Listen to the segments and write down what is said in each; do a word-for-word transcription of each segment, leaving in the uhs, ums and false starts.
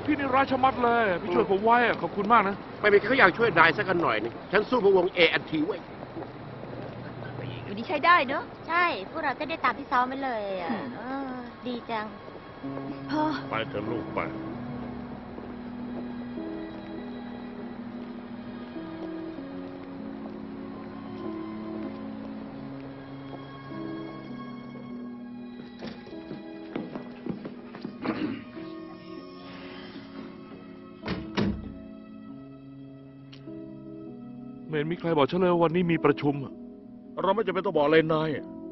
พี่นี่ร้ายชะมัดเลยพี่ช่วยผมไว้ขอบคุณมากนะไม่มีใครเขาอยากช่วยนายสักหน่อยนึงฉันสู้พวงเอแอนทีไว้วันนี้ใช้ได้เนอะใช่พวกเราจะได้ตามที่ซ้อมไปเลยอ่ะเออดีจังพ่อไปเถอะลูกไปไม่เห็นมีใครบอกฉันเลยวันนี้มีประชุมเราไม่จำเป็นต้องบอกเลยนาย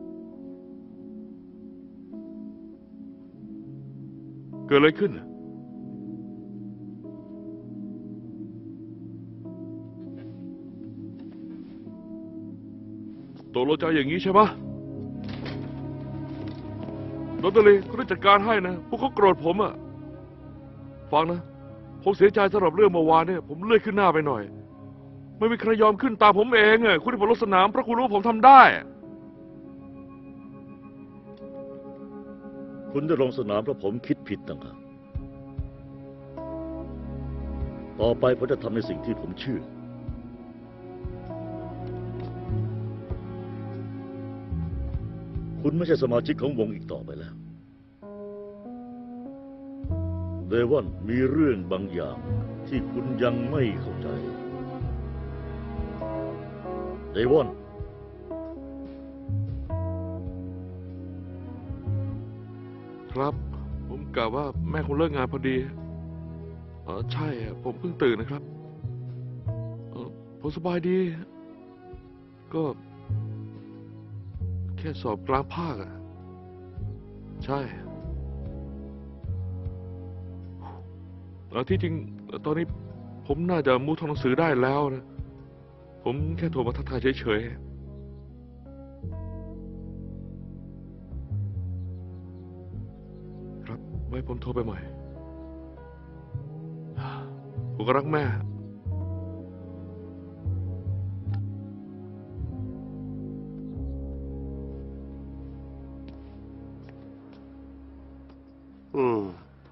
เกิดอะไรขึ้นตกลงใจอย่างนี้ใช่ปะดรลีเขาได้จัดการให้นะพวกเขาโกรธผมอะฟังนะผมเสียใจสำหรับเรื่องเมื่อวานเนี่ยผมเลื่อยขึ้นหน้าไปหน่อยไม่มีใครยอมขึ้นตามผมเองอะคุณที่ผมลงสนามเพราะคุณรู้ว่าผมทำได้คุณจะลงสนามเพราะผมคิดผิดต่างหากต่อไปผมจะทำในสิ่งที่ผมเชื่อคุณไม่ใช่สมาชิกของวงอีกต่อไปแล้วเดวอนมีเรื่องบางอย่างที่คุณยังไม่เข้าใจเดวอนครับผมกะว่าแม่คงเลิกงานพอดีเออใช่ผมเพิ่งตื่นนะครับเออผมสบายดีก็แค่สอบกลางภาคอะใช่ที่จริงตอนนี้ผมน่าจะมูท่องหนังสือได้แล้วนะผมแค่โทรมาทักทายเฉยๆครับไว้ผมโทรไปใหม่ผมก็รักแม่อืม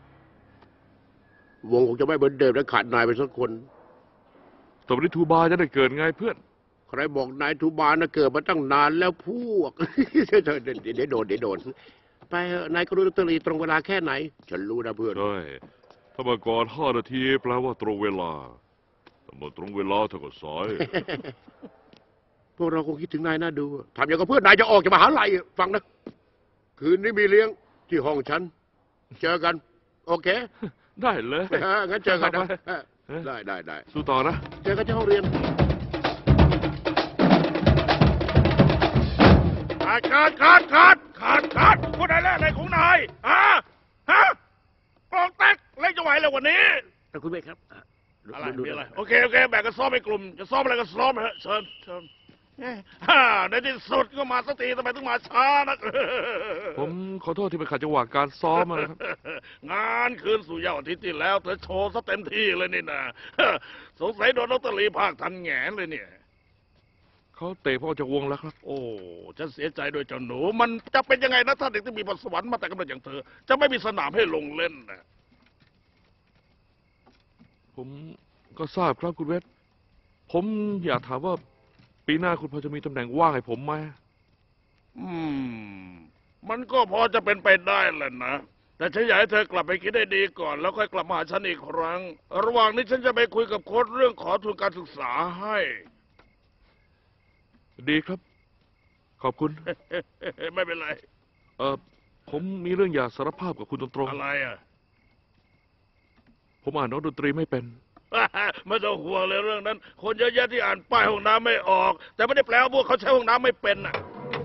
วงคงจะไม่เหมือนเดิมและขาดนายไปสักคนต่อไปนี้ทูบาจะได้เกิดไงเพื่อนใครบอกนายทูบานะเกิดมาตั้งนานแล้วพวกเดี๋ยวโดนเดี๋ยวโดนไปนายก็รู้ดนตรีตรงเวลาแค่ไหนฉันรู้นะเพื่อนใช่ถ้ามาก่อนห้านาทีแปลว่าตรงเวลาถ้ามาตรงเวลาเท่ากับสายพวกเราคงคิดถึงนายน่าดูทำอย่างกับเพื่อนนายจะออกจากมหาลัยฟังนะคืนนี้มีเลี้ยงที่ห้องฉันเจอกันโอเคได้เลยงั้นเจอกันนะได้ได้ได้สู้ต่อนะเจอกันที่ห้องเรียนขาดขาดขาดขาดขาดขาดพูดอะไรอะไรของนายฮะฮะกองแตกเล่นจะไหวเลยวันนี้คุณเบคครับอะไรมีอะไรโอเคโอเคแบ่งกันซ้อมเป็นกลุ่มจะซ้อมอะไรก็ซ้อมเถอะเชิญเชิญฮ่าในที่สุดก็มาสักทีทำไมถึงมาช้านักผมขอโทษที่ไปขัดจังหวะการซ้อมนะครับงานคืนสู่ยาวอาทิตย์ที่แล้วเธอโชว์ซะเต็มที่เลยนี่นะสงสัยโดนดรลีภาคทันแง่เลยเนี่ยเขาเตะพ่อจากวงแล้วครับโอ้ฉันเสียใจด้วยเจ้าหนูมันจะเป็นยังไงนะถ้าเด็กที่มีพรสวรรค์มาแต่กำเนิดอย่างเธอจะไม่มีสนามให้ลงเล่นนะผมก็ทราบครับคุณเวทผมอยากถามว่าปีหน้าคุณพอจะมีตำแหน่งว่างให้ผมไหมอืมมันก็พอจะเป็นไปได้แหละนะแต่ฉันอยากให้เธอกลับไปคิดได้ดีก่อนแล้วค่อยกลับมาหาฉันอีกครั้งระหว่างนี้ฉันจะไปคุยกับโค้ชเรื่องขอทุนการศึกษาให้ดีครับขอบคุณไม่เป็นไรเออผมมีเรื่องอยากสารภาพกับคุณตรงๆอะไรอ่ะผมอ่านโน้ตดนตรีไม่เป็นไม่ต้องห่วงเลยเรื่องนั้นคนเยอะแยะที่อ่านป้ายห้องน้ำไม่ออกแต่ไม่ได้แปลว่าพวกเขาใช้ห้องน้ำไม่เป็นน่ะ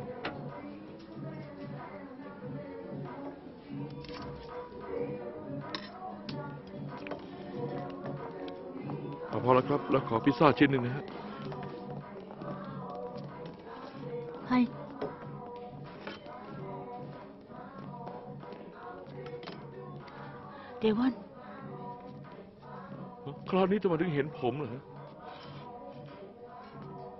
พอแล้วครับแล้วขอพิซซ่าชิ้นหนึ่งนะฮะให้เดวอนคราวนี้จะมาถึงเห็นผมเหรอ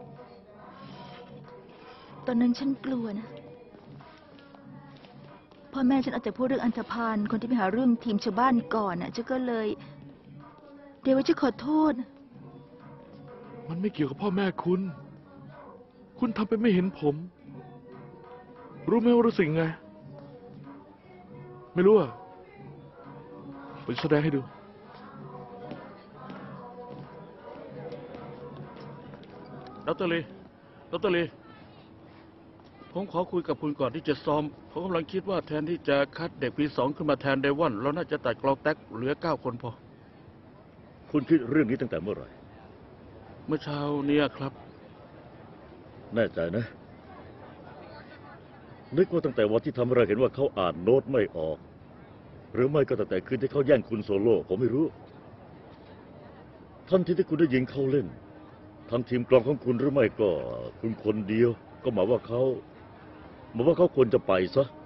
ตอนนั้นฉันกลัวนะพพ่อแม่ฉันเอาแต่พูดเรื่องอันธพาลคนที่ไปหาเรื่องทีมชาวบ้านก่อนน่ะฉันก็เลย เดี๋ยวว่าจะขอโทษมันไม่เกี่ยวกับพ่อแม่คุณ คุณทำเป็นไม่เห็นผม รู้ไหมว่ารู้สึกไง ไม่รู้อ่ะผมจะแสดงให้ดูดรลีดรลีผมขอคุยกับคุณก่อนที่จะซ้อม ผมกำลังคิดว่าแทนที่จะคัดเด็กปีสองขึ้นมาแทนเดวอนเราน่าจะตัดกรองแท็กเหลือเก้าคนพอคุณคิดเรื่องนี้ตั้งแต่เมื่อไหร่เมื่อเช้าเนี่ยครับแน่ใจนะ นึกว่าตั้งแต่วันที่ทำให้เราเห็นว่าเขาอ่านโน้ตไม่ออก หรือไม่ก็ตั้งแต่คืนที่เขาแย่งคุณโซโล่ผมไม่รู้ ทันทีที่คุณได้ยิงเขาเล่นทางทีมกลองของคุณหรือไม่ก็คุณคนเดียว ก็หมายว่าเขาหมายว่าเขาควรจะไปซะ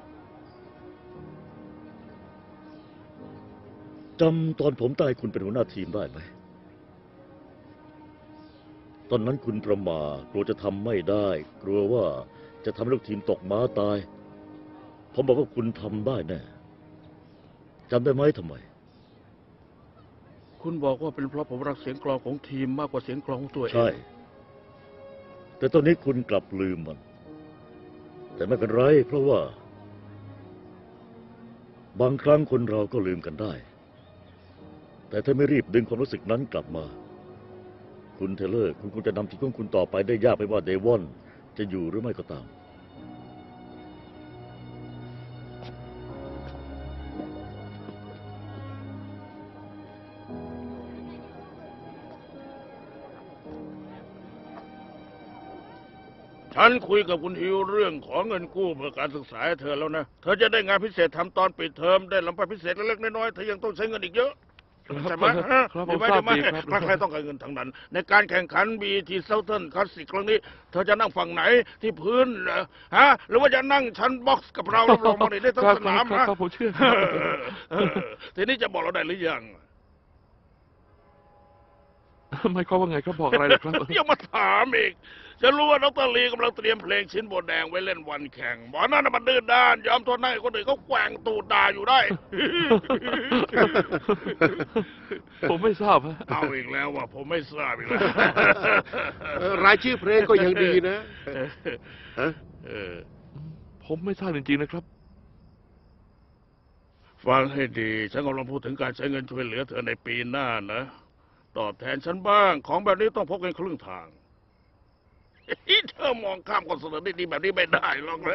จำตอนผมตายคุณเป็นหัวหน้าทีมได้ไหม ตอนนั้นคุณประหม่ากลัวจะทำไม่ได้ กลัวว่าจะทำให้ลูกทีมตกม้าตาย ผมบอกว่าคุณทำได้แน่จำได้ไหมทำไมคุณบอกว่าเป็นเพราะผมรักเสียงกลองของทีมมากกว่าเสียงกลองของตัวเองใช่ แต่ตอนนี้คุณกลับลืมมัน แต่ไม่เป็นไร เพราะว่า บางครั้งคนเราก็ลืมกันได้ แต่ถ้าไม่รีบดึงความรู้สึกนั้นกลับมา คุณเทเลอร์ คุณคงจะนำทีมของคุณต่อไปได้ยากไปว่าเดวอนจะอยู่หรือไม่ก็ตามฉันคุยกับคุณฮิวเรื่องขอเงินกู้เพื่อการศึกษาให้เธอแล้วนะ เธอจะได้งานพิเศษทำตอนปิดเทอมได้ลำพังพิเศษเล็กๆน้อยๆเธอยังต้องใช้เงินอีกเยอะ ใช่ไหมฮะครับผดีมไหมทราดีบไหมดีครับใครๆต้องการเงินทั้งนั้น ในการแข่งขันบีทีเซาเทิร์นคลาสสิกครั้งนี้ เธอจะนั่งฝั่งไหนที่พื้นเหรอฮะหรือว่าจะนั่งชั้นบ็อกซ์กับเรารับรองมาได้ทั้งครับสนามครับนะครับผมเชื่อเออทีนี้จะบอกเราได้หรือยังหมายความว่าไงครับบอกอะไรเลยครับยังมาถามอีกจะรู้ว่าดรลีกำลังเตรียมเพลงชิ้นโบแดงไว้เล่นวันแข่งหมอนั่นน่ะมันดื้อด้านยอมทนให้คนอื่นเขาแกว่งตูดด่าอยู่ได้ผมไม่ทราบฮะเอาอีกแล้วว่าผมไม่ทราบอีกแล้วเออรายชื่อเพลงก็ยังดีนะฮะเออผมไม่ทราบจริงๆนะครับฟังให้ดี ฉันกำลังพูดถึงการใช้เงินช่วยเหลือเธอในปีหน้านะ ตอบแทนฉันบ้าง ของแบบนี้ต้องพกกันครึ่งทาง เธอมองข้ามคนเสนอได้ดีแบบนี้ไม่ได้หรอกเลย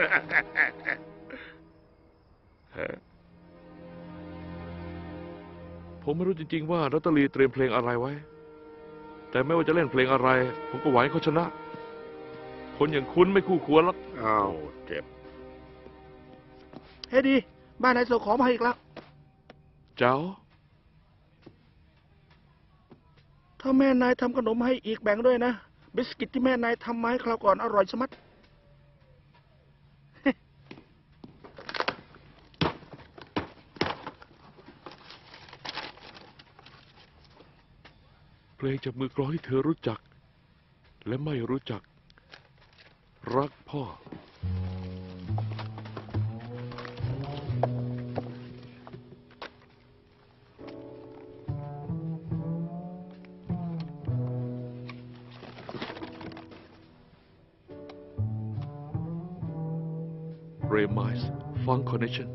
ผมไม่รู้จริงๆว่ารัตเตอรีเตรียมเพลงอะไรไว้ แต่ไม่ว่าจะเล่นเพลงอะไร ผมก็หวังให้เขาชนะ คนอย่างคุณไม่คู่ควรหรอกอ้าวโอ้เจ็บ เฮ้ยดี บ้านนายส่งของมาให้อีกแล้วเจ้าถ้าแม่นายทำขนมให้อีกแบ่งด้วยนะ บิสกิตที่แม่นายทำมาให้คราวก่อนอร่อยชะมัดเพลงจากมือกลองที่เธอรู้จัก และไม่รู้จัก รักพ่อ Ray Miles Funk Connection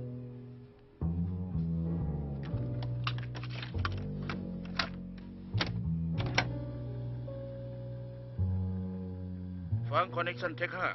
ฟังคอนเนคชั่นเทคห้า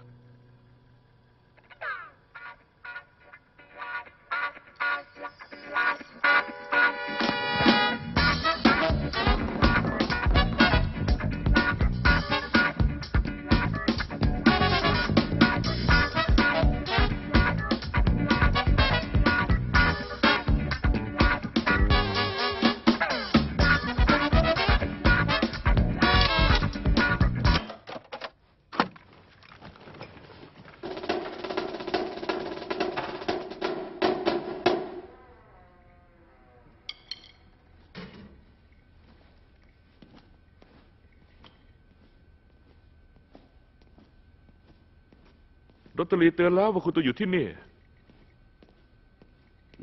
รัตเตอรีเตือนแล้วว่าคุณต้องอยู่ที่นี่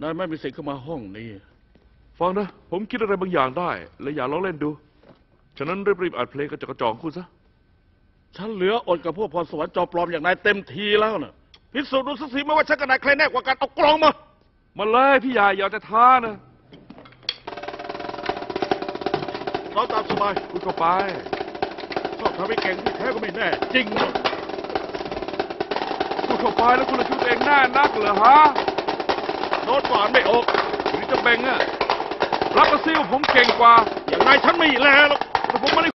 นายไม่มีสิทธิ์เข้ามาห้องนี้ฟังนะ ผมคิดอะไรบางอย่างได้และอยากลองเล่นดู ฉะนั้นรีบๆอัดเพลงกระจอกกระจองคุณซะฉันเหลืออดกับพวกพรสวรรค์จอมปลอมอย่างนายเต็มทีแล้วนะพิสูจน์ดูสักทีไหมว่าฉันกับนายใครแน่กว่ากันเอากลองมามาเลยพี่ใหญ่อย่าจะท้านะเราตามสบายคุณก็ไปชอบทำให้เก่งที่แท้ก็ไม่แน่ จริงเหรอคุณเข้าไปแล้วคุณจะคิดตัวเองแน่นักเหรอฮะโน้ตหวานไม่ออกหรือจะเบ่งอะรับมาซิว่าผมเก่งกว่าอย่างนายฉันไม่แลหรอกแต่ผมไม่ได้